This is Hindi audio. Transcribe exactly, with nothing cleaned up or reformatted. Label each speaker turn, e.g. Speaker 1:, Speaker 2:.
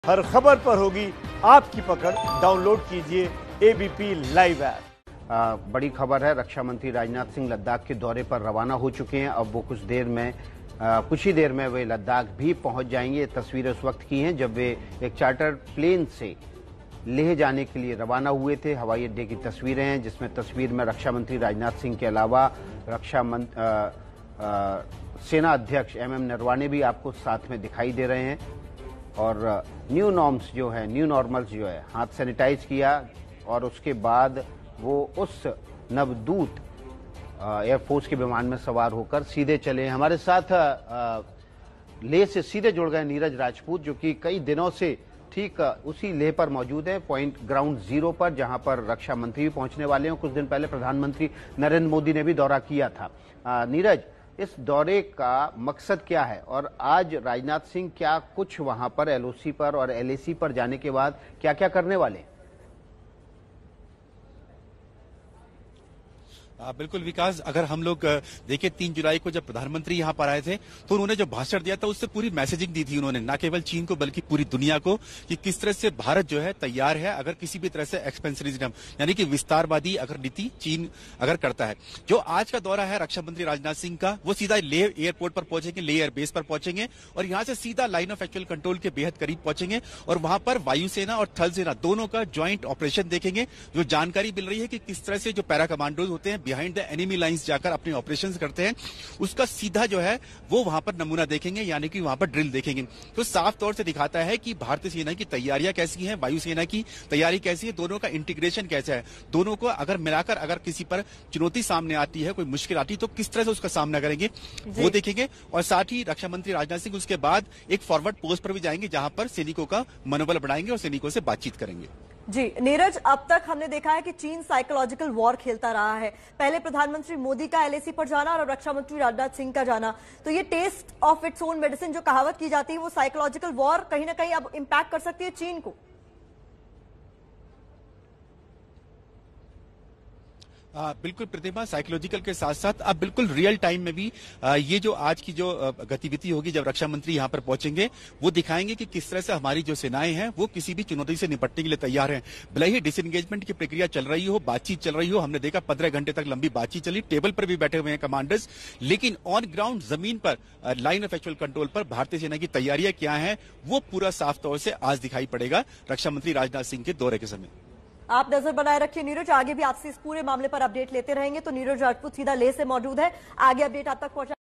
Speaker 1: हर खबर पर होगी आपकी पकड़। डाउनलोड कीजिए एबीपी लाइव ऐप।
Speaker 2: बड़ी खबर है, रक्षा मंत्री राजनाथ सिंह लद्दाख के दौरे पर रवाना हो चुके हैं। अब वो कुछ देर में आ, कुछ ही देर में वे लद्दाख भी पहुंच जाएंगे। तस्वीरें उस वक्त की हैं जब वे एक चार्टर प्लेन से लेह जाने के लिए रवाना हुए थे। हवाई अड्डे की तस्वीरें हैं जिसमें तस्वीर में रक्षा मंत्री राजनाथ सिंह के अलावा रक्षा मंत्री सेना अध्यक्ष एम एम नरवाने भी आपको साथ में दिखाई दे रहे हैं। और न्यू नॉर्म्स जो है, न्यू नॉर्मल्स जो है, हाथ सैनिटाइज किया और उसके बाद वो उस नवदूत एयरफोर्स के विमान में सवार होकर सीधे चले। हमारे साथ लेह से सीधे जुड़ गए नीरज राजपूत, जो कि कई दिनों से ठीक उसी लेह पर मौजूद है, पॉइंट ग्राउंड जीरो पर, जहां पर रक्षा मंत्री भी पहुंचने वाले हैं। कुछ दिन पहले प्रधानमंत्री नरेंद्र मोदी ने भी दौरा किया था। नीरज, इस दौरे का मकसद क्या है और आज राजनाथ सिंह क्या कुछ वहां पर एलओसी पर और एलएसी पर जाने के बाद क्या क्या करने वाले हैं?
Speaker 3: आ, बिल्कुल विकास, अगर हम लोग देखें तीन जुलाई को जब प्रधानमंत्री यहां पर आए थे तो उन्होंने जो भाषण दिया था उससे पूरी मैसेजिंग दी थी उन्होंने, न केवल चीन को बल्कि पूरी दुनिया को, कि किस तरह से भारत जो है तैयार है अगर किसी भी तरह से एक्सपेंशनिज्म यानी कि विस्तारवादी अगर नीति चीन अगर करता है। जो आज का दौरा है रक्षा मंत्री राजनाथ सिंह का, वो सीधा लेह एयरपोर्ट पर पहुंचेंगे, लेह एयरबेस पर पहुंचेंगे और यहां से सीधा लाइन ऑफ एक्चुअल कंट्रोल के बेहद करीब पहुंचेंगे और वहां पर वायुसेना और थल सेना दोनों का ज्वाइंट ऑपरेशन देखेंगे। जो जानकारी मिल रही है कि किस तरह से जो पैरा कमांडोज होते हैं बिहाइंड द एनिमी लाइंस जाकर अपने ऑपरेशंस करते हैं, उसका सीधा जो है वो वहां पर नमूना देखेंगे, यानी कि वहां पर ड्रिल देखेंगे। तो साफ तौर से दिखाता है कि भारतीय सेना की तैयारियां कैसी हैं, वायुसेना की तैयारी कैसी है, दोनों का इंटीग्रेशन कैसा है, दोनों को अगर मिलाकर अगर किसी पर चुनौती सामने आती है, कोई मुश्किल आती है तो किस तरह से उसका सामना करेंगे वो देखेंगे। और साथ ही रक्षा मंत्री राजनाथ सिंह उसके बाद एक फॉरवर्ड पोस्ट पर भी जाएंगे जहां पर सैनिकों का मनोबल बढ़ाएंगे और सैनिकों से बातचीत करेंगे।
Speaker 4: जी नीरज, अब तक हमने देखा है कि चीन साइकोलॉजिकल वॉर खेलता रहा है। पहले प्रधानमंत्री मोदी का एलएसी पर जाना और रक्षा मंत्री राजनाथ सिंह का जाना, तो ये taste of its own medicine जो कहावत की जाती है, वो साइकोलॉजिकल वॉर कहीं ना कहीं अब इंपैक्ट कर सकती है चीन को।
Speaker 3: आ, बिल्कुल प्रतिभा, साइकोलॉजिकल के साथ साथ अब बिल्कुल रियल टाइम में भी आ, ये जो आज की जो गतिविधि होगी जब रक्षा मंत्री यहां पर पहुंचेंगे, वो दिखाएंगे कि किस तरह से हमारी जो सेनाएं हैं वो किसी भी चुनौती से निपटने के लिए तैयार हैं। भले ही डिसएंगेजमेंट की प्रक्रिया चल रही हो, बातचीत चल रही हो, हमने देखा पंद्रह घंटे तक लंबी बातचीत चली, टेबल पर भी बैठे हुए हैं कमांडर्स, लेकिन ऑन ग्राउंड जमीन पर लाइन ऑफ एक्चुअल कंट्रोल पर भारतीय सेना की तैयारियां क्या है वो पूरा साफ तौर से आज दिखाई पड़ेगा रक्षा मंत्री राजनाथ सिंह के दौरे के समय।
Speaker 4: आप नजर बनाए रखिए नीरज, आगे भी आपसे इस पूरे मामले पर अपडेट लेते रहेंगे। तो नीरज राजपूत सीधा लेह से मौजूद है, आगे अपडेट आप तक पहुंचा